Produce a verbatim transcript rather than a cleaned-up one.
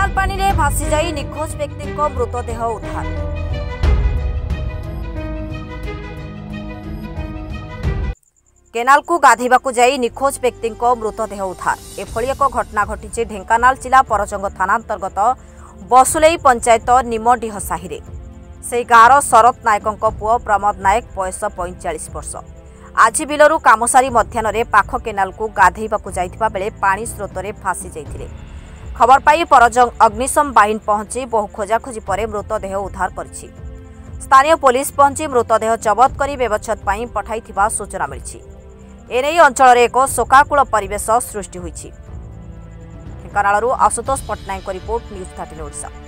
Canal पानी रे भासी जाई निखोज व्यक्ति मृतदेह उद्धार। केनाल को गाधेबाकू जाई निखोज व्यक्ति मृतदेह उद्धार। एभली एक घटना घटी ढेंकानाल जिला परजंग थाना अंतर्गत बसुलई पंचायत निमडीह साहि से गाँवर शरत नायकों पुओ प्रमोद नायक बयस पैंचाश वर्ष आज बिलरू काम सारी मध्याह्न पाख केनाल को गाधेबाकू जाइथिबा बेले पानी स्रोतरे फासी जाइथिले। खबर पाई परजंग अग्निशम बाहिनी पहुंची बहु खोजाखोजी पर मृतदेह उद्धार करिछि। स्थानीय पुलिस पहुंची मृतदेह जबत करी व्यवच्छेद पई पठाइथिबा सूचना मिलिछि। एने अंचल एक शोकाकुल परिवेश सृष्टि होइछि। ढेंकानालरू Ashutosh Pattnaik report news thirteen Odisha.